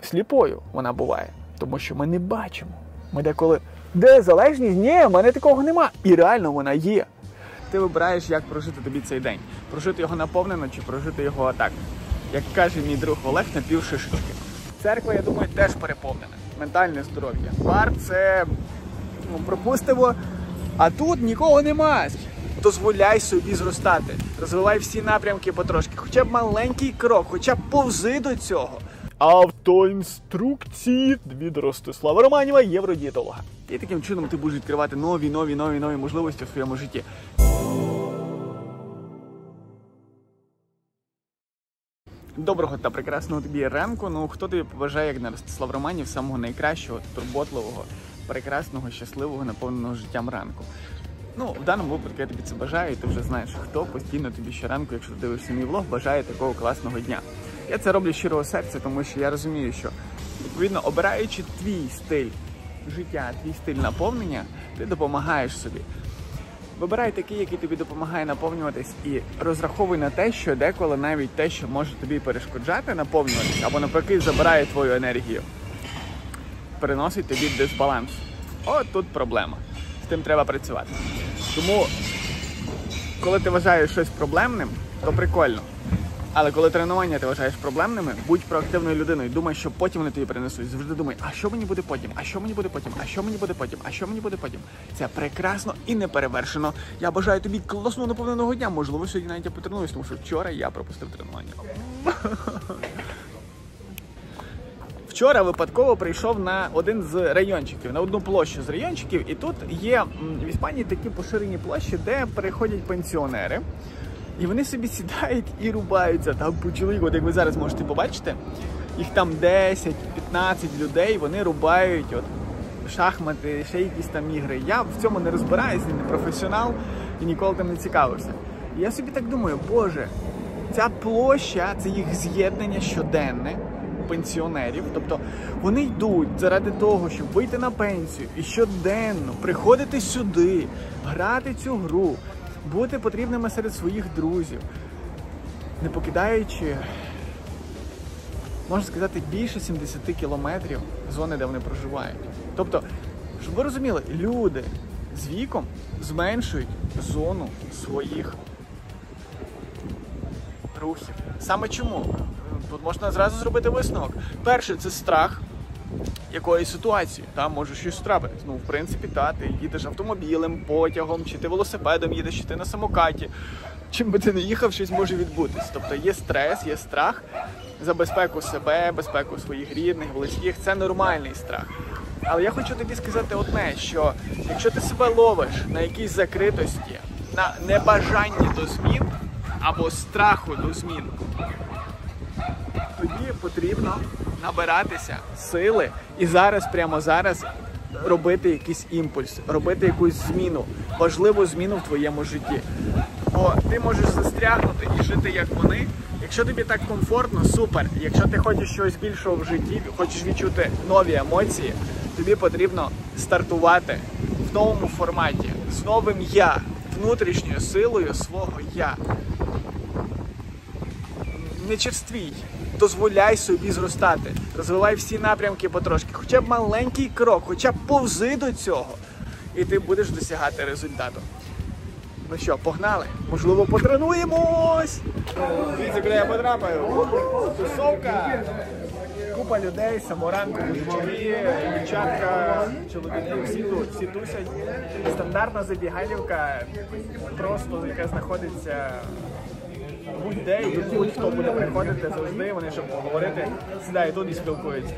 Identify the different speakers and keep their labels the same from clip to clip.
Speaker 1: сліпою вона буває, тому що ми не бачимо. Ми деколи, де залежність? Ні, в мене такого нема. І реально вона є. Ти вибираєш, як прожити тобі цей день. Прожити його наповнено чи прожити його так. Як каже мій друг Олег, на пів шишечки. Церква, я думаю, теж переповнена. Ментальне здоров'я. Бар – це пропустимо, а тут нікого нема. Дозволяй собі зростати. Розвивай всі напрямки потрошки. Хоча б маленький крок, хоча б повзи до цього. Автоінструкції від Ростислава Романєва, євродієтолога. І таким чином ти будеш відкривати нові можливості в своєму житті. Доброго та прекрасного тобі ранку. Хто тобі побажає, як на Ростислав Романєв, самого найкращого, турботливого, прекрасного, щасливого, наповненого життям ранку. В даному випадку я тобі це бажаю, і ти вже знаєш, хто постійно тобі щоранку, якщо ти дивишся мій влог, бажає такого класного дня. Я це роблю з щирого серця, тому що я розумію, що, відповідно, обираючи твій стиль життя, твій стиль наповнення, ти допомагаєш собі. Вибирай такий, який тобі допомагає наповнюватись, і розраховуй на те, що деколи навіть те, що може тобі перешкоджати наповнюватись, або навпаки забирає твою енергію, приносить тобі дисбаланс. От тут проблема. З тим треба працювати. Тому, коли ти вважаєш щось проблемним, то прикольно. Але коли тренування ти вважаєш проблемними, будь проактивною людиною. Думай, що потім вони тобі принесуть. Завжди думай, а що мені буде потім? А що мені буде потім? А що мені буде потім? А що мені буде потім? Це прекрасно і неперевершено. Я бажаю тобі класного наповненого дня. Можливо, сьогодні навіть я потренуюсь, тому що вчора я пропустив тренування. Вчора випадково прийшов на один з райончиків, на одну площу з райончиків. І тут є в Іспанії такі поширені площі, де приходять пенсіонери. І вони собі сідають і рубаються там по чоловіку. От як ви зараз можете побачити, їх там 10-15 людей, вони рубають шахмати, ще якісь там ігри. Я в цьому не розбираюся, не професіонал і ніколи там не цікавився. І я собі так думаю, боже, ця площа, це їх з'єднання щоденне пенсіонерів. Тобто вони йдуть заради того, щоб вийти на пенсію і щоденно приходити сюди, грати цю гру, бути потрібними серед своїх друзів, не покидаючи, можна сказати, більше 70 кілометрів зони, де вони проживають. Тобто, щоб ви розуміли, люди з віком зменшують зону своїх рухів. Саме чому? Тут можна зразу зробити висновок. Перше, це страх якоїсь ситуації, там може щось трапитись. В принципі, ти їдеш автомобілем, потягом, чи ти велосипедом їдеш, чи ти на самокаті. Чим би ти не їхав, щось може відбутись. Тобто є стрес, є страх за безпеку себе, безпеку своїх рідних, близьких. Це нормальний страх. Але я хочу тобі сказати одне, що якщо ти себе ловиш на якійсь закритості, на небажанні до змін або страху до змін, тоді потрібно набиратися сили і прямо зараз робити якийсь імпульс, робити якусь зміну, важливу зміну в твоєму житті. Бо ти можеш застрягнути і жити як вони. Якщо тобі так комфортно, супер. Якщо ти хочеш щось більшого в житті, хочеш відчути нові емоції, тобі потрібно стартувати в новому форматі, з новим я, внутрішньою силою свого я. Не черствій. Дозволяй собі зростати. Розвивай всі напрямки потрошки. Хоча б маленький крок, хоча б повзи до цього. І ти будеш досягати результату. Ну що, погнали? Можливо, потренуємось! Дивіться, куди я потрапив. Тусовка. Купа людей, саморанку, мужички, дівчатка, чоловіки, всі тут, всі тусять. Стандартна забігалівка, просто яка знаходиться будь-де, і будь-хто буде приходити завжди, вони, щоб поговорити, сідають тут і спілкуються.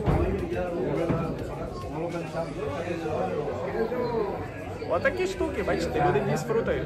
Speaker 1: Отакі штуки, бачите, люди не спрутають.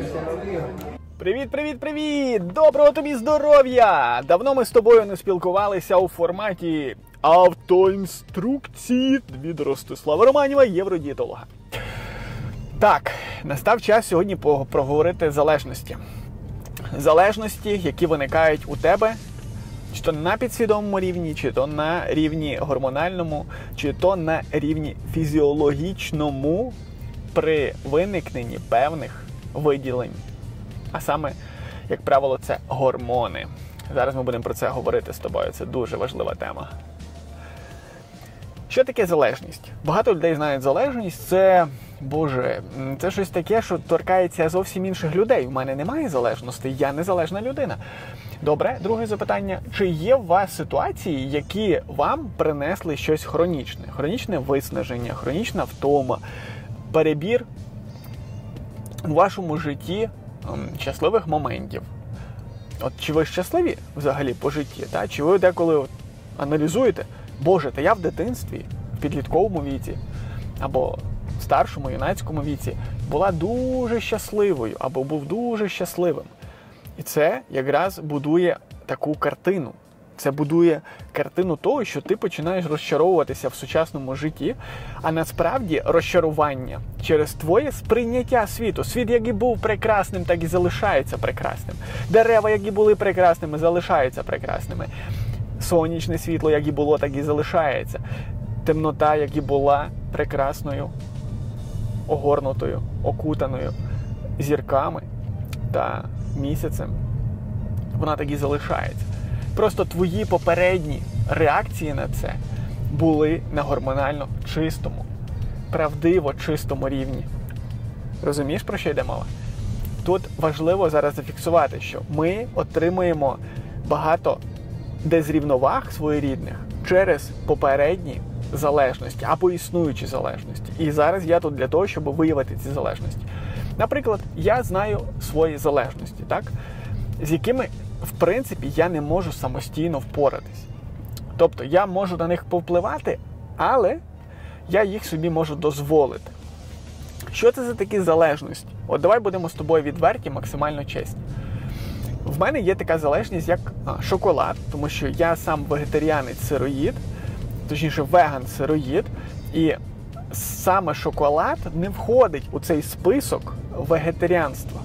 Speaker 1: Привіт! Доброго тобі здоров'я! Давно ми з тобою не спілкувалися у форматі автоінструкції від Ростислава Романєва, євродієтолога. Так, настав час сьогодні проговорити залежності. Залежності, які виникають у тебе, чи то на підсвідомому рівні, чи то на рівні гормональному, чи то на рівні фізіологічному при виникненні певних виділень. А саме, як правило, це гормони. Зараз ми будемо про це говорити з тобою, це дуже важлива тема. Що таке залежність? Багато людей знають залежність, це, це щось таке, що торкається зовсім інших людей. У мене немає залежності, я незалежна людина. Добре, друге запитання. Чи є у вас ситуації, які вам принесли щось хронічне? Хронічне виснаження, хронічна втома, перебір у вашому житті щасливих моментів? От чи ви щасливі взагалі по житті? Та? Чи ви деколи аналізуєте, Боже, та я в дитинстві, в підлітковому віці, або в старшому, юнацькому віці була дуже щасливою, або був дуже щасливим. І це якраз будує таку картину. Це будує картину того, що ти починаєш розчаровуватися в сучасному житті, а насправді розчарування через твоє сприйняття світу. Світ, як і був прекрасним, так і залишається прекрасним. Дерева, які були прекрасними, залишаються прекрасними. Сонячне світло, як і було, так і залишається. Темнота, як і була прекрасною, огорнутою, окутаною зірками та місяцем, вона так і залишається. Просто твої попередні реакції на це були на гормонально чистому, правдиво чистому рівні. Розумієш, про що йде мова? Тут важливо зараз зафіксувати, що ми отримуємо багато дезрівноваг своєрідних через попередні залежності або існуючі залежності. І зараз я тут для того, щоб виявити ці залежності. Наприклад, я знаю свої залежності, так? З якими, в принципі, я не можу самостійно впоратись. Тобто, я можу на них повпливати, але я їх собі можу дозволити. Що це за такі залежності? От давай будемо з тобою відверті, максимально чесні. В мене є така залежність, як шоколад, тому що я сам вегетаріанець-сироїд, точніше веган-сироїд, і саме шоколад не входить у цей список вегетаріанства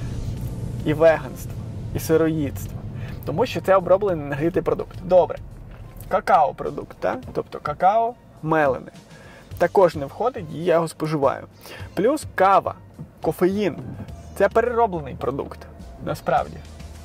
Speaker 1: і веганства, і сироїдства, тому що це оброблений енергетичний продукт. Добре. Какао-продукт, так? Тобто какао мелене. Також не входить, і я його споживаю. Плюс кава, кофеїн. Це перероблений продукт, насправді.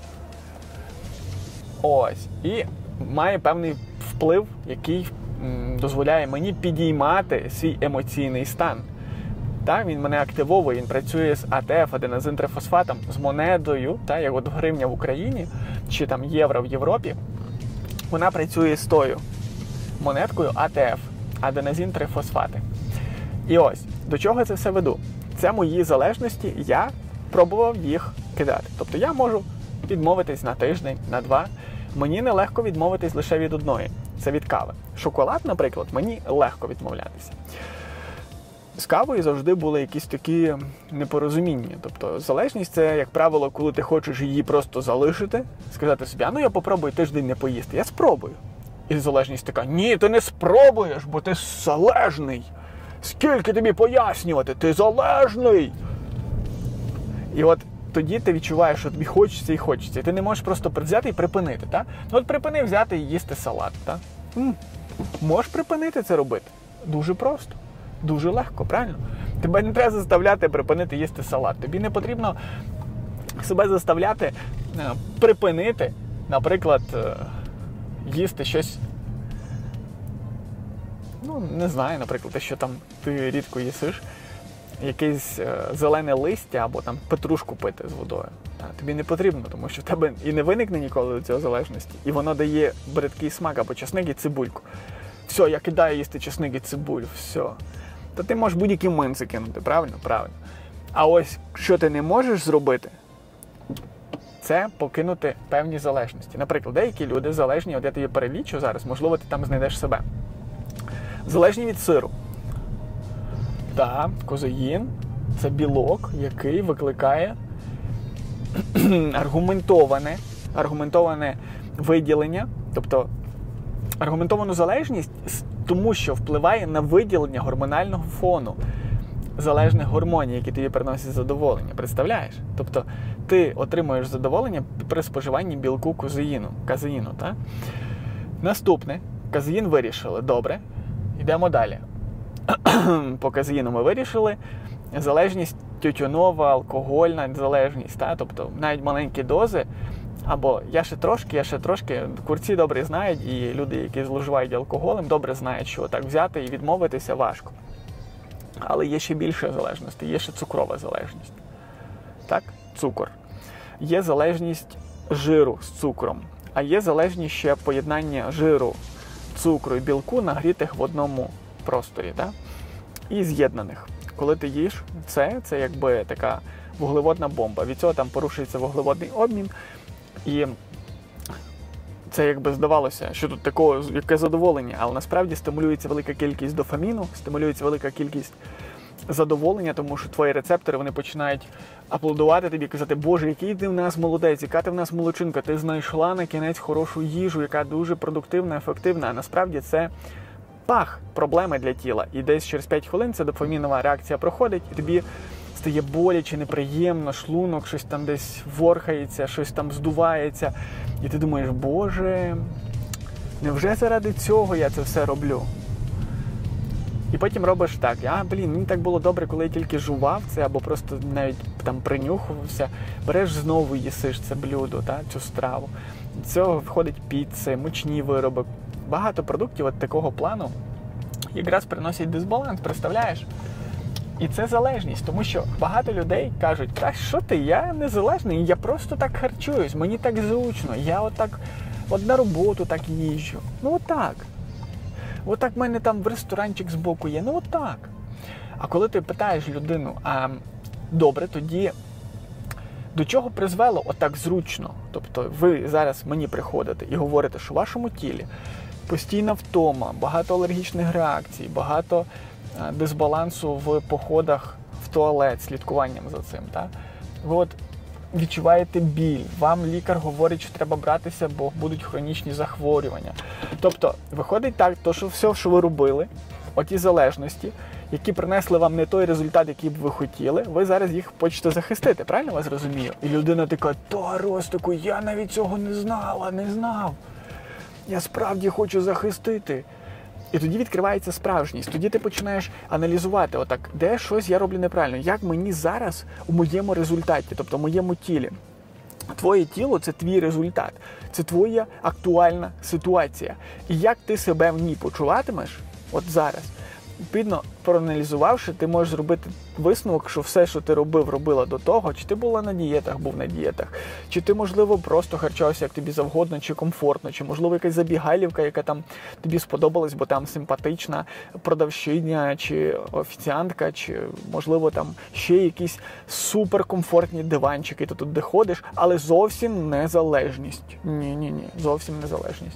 Speaker 1: Ось. І має певний вплив, який дозволяє мені підіймати свій емоційний стан. Так, він мене активовує, він працює з АТФ, аденозин-трифосфатом, з монетою, так, як от гривня в Україні, чи там євро в Європі. Вона працює з тою монеткою АТФ, аденозин-трифосфати. І ось, до чого це все веду? Це мої залежності, я пробував їх кидати. Тобто я можу відмовитись на тиждень, на 2. Мені нелегко відмовитись лише від одної. Це від кави. Шоколад, наприклад, мені легко відмовлятися. З кавою завжди були якісь такі непорозуміння. Тобто залежність – це, як правило, коли ти хочеш її просто залишити, сказати собі, я попробую тиждень не поїсти. Я спробую. І залежність така, ні, ти не спробуєш, бо ти залежний. Скільки тобі пояснювати? Ти залежний! І от тоді ти відчуваєш, що тобі хочеться і хочеться. І ти не можеш просто взяти і припинити, так? Ну от припини взяти і їсти салат, так? Можеш припинити це робити? Дуже просто. Дуже легко, правильно? Тебе не треба заставляти припинити їсти салат. Тобі не потрібно себе заставляти припинити, наприклад, їсти щось, не знаю, наприклад, те, що там ти рідко їсиш, якесь зелене листя або там петрушку пити з водою. Тобі не потрібно, тому що в тебе і не виникне ніколи до цього залежності. І воно дає бридкий смак або чесник і цибульку. Все, я кидаю їсти чесник і цибулю, все. То ти можеш будь-які минці кинути, правильно? Правильно. А ось, що ти не можеш зробити, це покинути певні залежності. Наприклад, деякі люди залежні, от я тобі перелічу зараз, можливо, ти там знайдеш себе. Залежні від сиру. Так, козеїн – це білок, який викликає аргументоване виділення, тобто аргументовану залежність, тому що впливає на виділення гормонального фону залежних гормонів, які тобі приносять задоволення. Представляєш? Тобто ти отримуєш задоволення при споживанні білку казеїну. Так? Наступне. Казеїн вирішили. Добре. Йдемо далі. По казеїну ми вирішили. Залежність тютюнова, алкогольна залежність. Так? Тобто навіть маленькі дози Або я ще трошки, курці добре знають, і люди, які зловживають алкоголем, добре знають, що так взяти і відмовитися важко. Але є ще більше залежності, є ще цукрова залежність. Так? Цукор. Є залежність жиру з цукром, а є залежність ще поєднання жиру, цукру і білку, нагрітих в одному просторі, так? І з'єднаних. Коли ти їш це якби така вуглеводна бомба. Від цього там порушується вуглеводний обмін, і це якби здавалося, що тут такого, яке задоволення, але насправді стимулюється велика кількість дофаміну, стимулюється велика кількість задоволення, тому що твої рецептори, вони починають аплодувати тобі, казати: Боже, який ти в нас молодець, яка ти в нас молодчинка, ти знайшла на кінець хорошу їжу, яка дуже продуктивна, ефективна, а насправді це проблеми для тіла. І десь через 5 хвилин ця дофамінова реакція проходить, і тобі стає боляче, неприємно, шлунок, щось там десь ворхається, щось там здувається. І ти думаєш: Боже, невже заради цього я це все роблю? І потім робиш так: мені так було добре, коли я тільки жував це, або просто навіть там принюхувався. Береш знову їсиш це блюдо, цю страву. З цього входить піци, мучні вироби. Багато продуктів от такого плану якраз приносять дисбаланс, представляєш? І це залежність, тому що багато людей кажуть: та що ти, я незалежний, я просто так харчуюсь, мені так зручно, я отак на роботу так їжджу. Ну отак. Отак в мене там в ресторанчик збоку є, ну отак. А коли ти питаєш людину: добре, тоді до чого призвело отак зручно? Тобто ви зараз мені приходите і говорите, що в вашому тілі постійна втома, багато алергічних реакцій, багато дисбалансу в походах в туалет, слідкуванням за цим. Так? Ви от відчуваєте біль, вам лікар говорить, що треба братися, бо будуть хронічні захворювання. Тобто виходить так, що все, що ви робили, оті залежності, які принесли вам не той результат, який б ви хотіли, ви зараз їх хочете захистити, правильно вас розумію? І людина така: та, Ростику, я навіть цього не знав. Я справді хочу захистити. І тоді відкривається справжність. Тоді ти починаєш аналізувати, отак, де щось я роблю неправильно, як мені зараз у моєму результаті, тобто в моєму тілі. Твоє тіло – це твій результат, це твоя актуальна ситуація. І як ти себе в ній почуватимеш, от зараз, відповідно, проаналізувавши, ти можеш зробити висновок, що все, що ти робила до того, чи ти був на дієтах, чи ти, можливо, просто харчувався як тобі завгодно, чи комфортно, чи, можливо, якась забігайлівка, яка там тобі сподобалась, бо там симпатична продавщиня, чи офіціантка, чи, можливо, там ще якісь суперкомфортні диванчики, ти тут де ходиш, але зовсім не залежність. Ні, зовсім не залежність.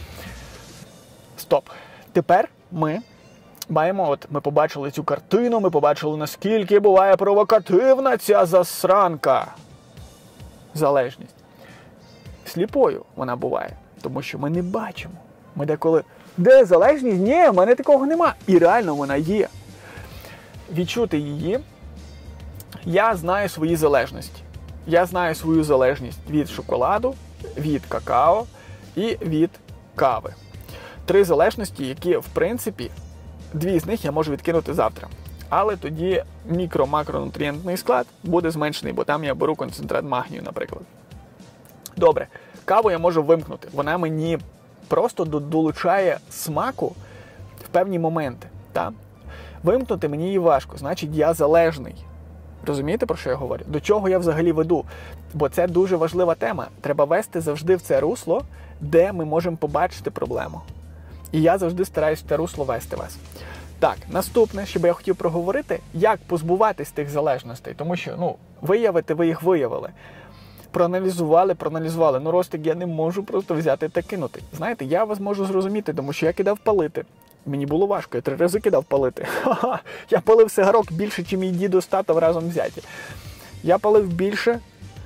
Speaker 1: Стоп. Тепер ми побачили цю картину, ми побачили, наскільки буває провокативна ця засранка. Залежність. Сліпою вона буває, тому що ми не бачимо. Ми деколи: де залежність? Ні, в мене такого нема. І реально вона є. Відчути її, я знаю свої залежності. Я знаю свою залежність від шоколаду, від какао і від кави. 3 залежності, які, в принципі, 2 з них я можу відкинути завтра. Але тоді мікро-макронутрієнтний склад буде зменшений, бо там я беру концентрат магнію, наприклад. Добре, каву я можу вимкнути. Вона мені просто долучає смаку в певні моменти. Та? Вимкнути мені її важко, значить я залежний. Розумієте, про що я говорю? До чого я взагалі веду? Бо це дуже важлива тема. Треба вести завжди в це русло, де ми можемо побачити проблему. І я завжди стараюсь в те русло вести вас. Так, наступне, що би я хотів проговорити, як позбуватись тих залежностей. Тому що, виявити ви їх виявили. Проаналізували. Ростик, я не можу просто взяти та кинути. Знаєте, я вас можу зрозуміти, тому що я кидав палити. Мені було важко, я 3 рази кидав палити. Я палив сигарок більше, ніж мій дідо з татом разом взяті. Я палив більше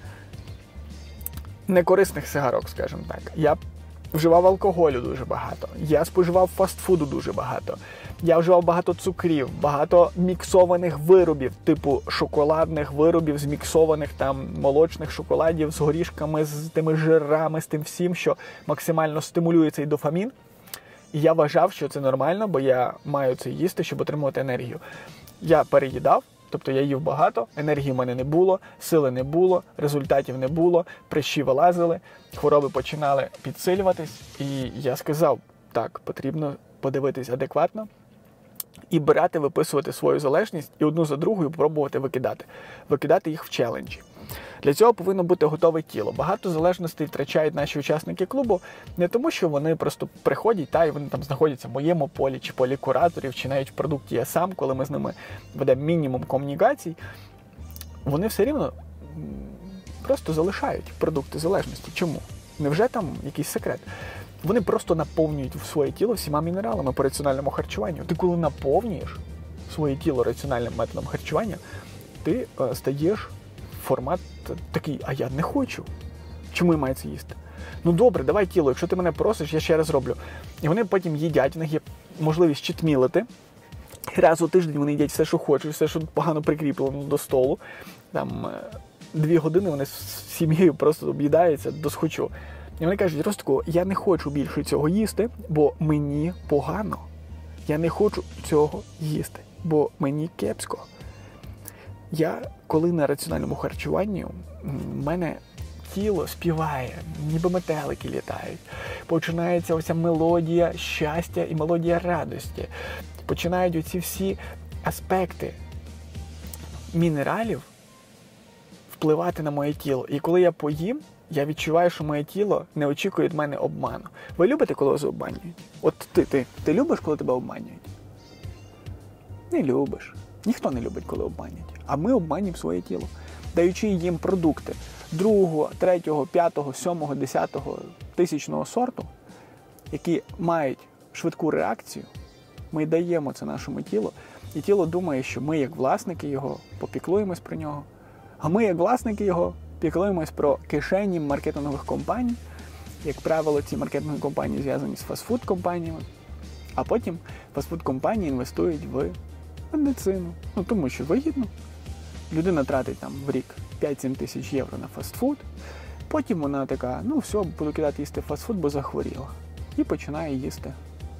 Speaker 1: некорисних сигарок, скажімо так. Я вживав алкоголю дуже багато. Я споживав фастфуду дуже багато. Я вживав багато цукрів, багато міксованих виробів, типу шоколадних виробів, зміксованих там молочних шоколадів з горішками, з тими жирами, з тим всім, що максимально стимулює цей дофамін. І я вважав, що це нормально, бо я маю це їсти, щоб отримувати енергію. Я переїдав, Тобто я їв багато, енергії в мене не було, сили не було, результатів не було, прищі вилазили, хвороби починали підсилюватись. І я сказав, так, потрібно подивитись адекватно і брати, виписувати свою залежність і одну за другою пробувати викидати. Викидати їх в челенджі. Для цього повинно бути готове тіло. Багато залежностей втрачають наші учасники клубу не тому, що вони просто приходять, і вони там знаходяться в моєму полі, чи полі кураторів, чи навіть в продукті я сам, коли ми з ними ведемо мінімум комунікацій, вони все рівно просто залишають продукти залежності. Чому? Невже там якийсь секрет? Вони просто наповнюють своє тіло всіма мінералами по раціональному харчуванню. Ти коли наповнюєш своє тіло раціональним методом харчування, ти стаєш формат такий, а я не хочу. Чому я маю це їсти? Ну добре, давай тіло, якщо ти мене просиш, я ще раз роблю. І вони потім їдять, в них є можливість читмілити. Раз у тиждень вони їдять все, що хочуть, все, що погано прикріплено до столу. Там 2 години вони з сім'єю просто об'їдаються до схочу. І вони кажуть, Ростику, я не хочу більше цього їсти, бо мені погано. Я не хочу цього їсти, бо мені кепсько. Я, коли на раціональному харчуванні, в мене тіло співає, ніби метелики літають. Починається оця мелодія щастя і мелодія радості. Починають оці всі аспекти мінералів впливати на моє тіло. І коли я поїм, я відчуваю, що моє тіло не очікує від мене обману. Ви любите, коли вас обманюють? От ти любиш, коли тебе обманюють? Не любиш. Ніхто не любить, коли обманюють. А ми обманюємо своє тіло, даючи їм продукти 2, 3, 5, 7, 10, 1000 сорту, які мають швидку реакцію, ми даємо це нашому тілу, і тіло думає, що ми, як власники його, попіклуємось про нього, а ми, як власники його, піклуємось про кишені маркетингових компаній. Як правило, ці маркетингові компанії зв'язані з фастфуд-компаніями, а потім фастфуд-компанії інвестують в медицину. Ну, тому що вигідно. Людина тратить там в рік 5-7 тисяч євро на фастфуд, потім вона така, ну все, буду кидати їсти фастфуд, бо захворіла. І починає їсти.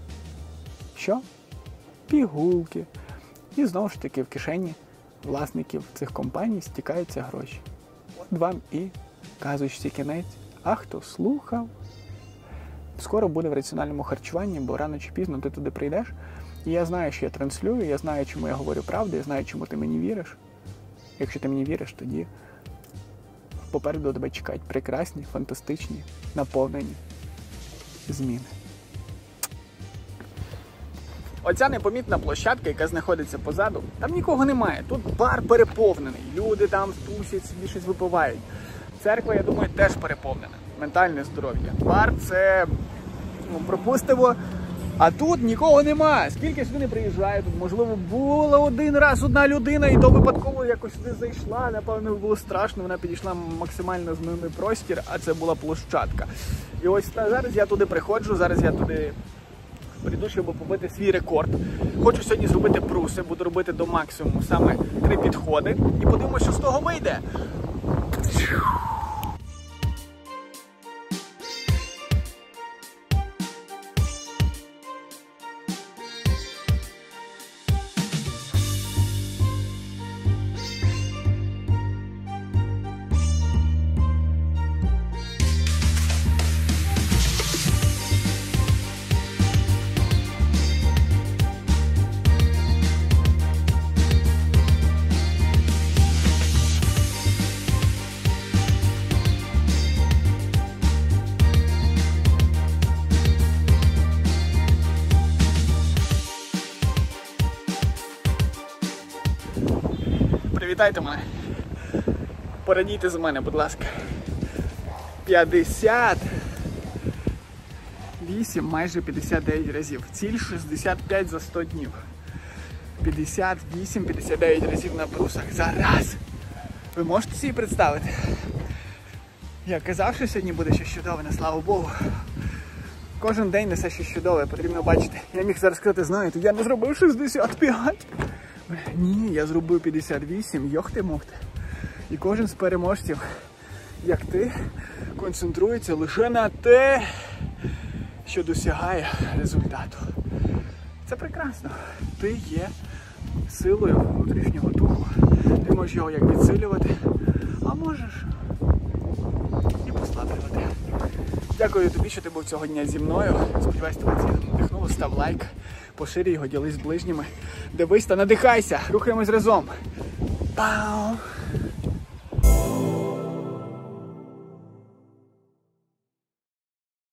Speaker 1: Що? Пігулки. І знову ж таки в кишені власників цих компаній стікаються гроші. От вам і казочці кінець. А хто слухав? Скоро буде в раціональному харчуванні, бо рано чи пізно ти туди прийдеш. І я знаю, що я транслюю, я знаю, чому я говорю правду, я знаю, чому ти мені віриш. Якщо ти мені віриш, тоді попереду тебе чекають прекрасні, фантастичні, наповнені зміни. Оця непомітна площадка, яка знаходиться позаду, там нікого немає. Тут бар переповнений. Люди там тусять, собі щось випивають. Церква, я думаю, теж переповнена. Ментальне здоров'я. Бар – це, пропустимо. А тут нікого немає. Скільки сюди не приїжджає, тут, можливо, була один раз одна людина, і то випадково якось сюди зайшла, напевно, було страшно, вона підійшла максимально змінний простір, а це була площадка. І ось зараз я туди приходжу, зараз я туди прийду, щоб побити свій рекорд. Хочу сьогодні зробити бруси, буду робити до максимуму саме 3 підходи, і подивимося, що з того вийде. Привітайте мене. Порадійте за мене, будь ласка. 58, майже 59 разів. Ціль 65 за 100 днів. 58-59 разів на брусах. Зараз! Ви можете собі представити? Я казав, що сьогодні буде щось чудове, на слава Богу. Кожен день несе щось чудове, потрібно бачити. Я міг зараз сказати, знаєте, я не зробив 65. Ні, я зробив 58, йохти-мохти. І кожен з переможців, як ти, концентрується лише на те, що досягає результату. Це прекрасно. Ти є силою внутрішнього духу. Ти можеш його як підсилювати, а можеш і послаблювати. Дякую тобі, що ти був цього дня зі мною. Сподіваюсь, тебе це надихнуло. Став лайк, поширюй його, ділись з ближніми. Дивись та надихайся. Рухаємось разом. Пау!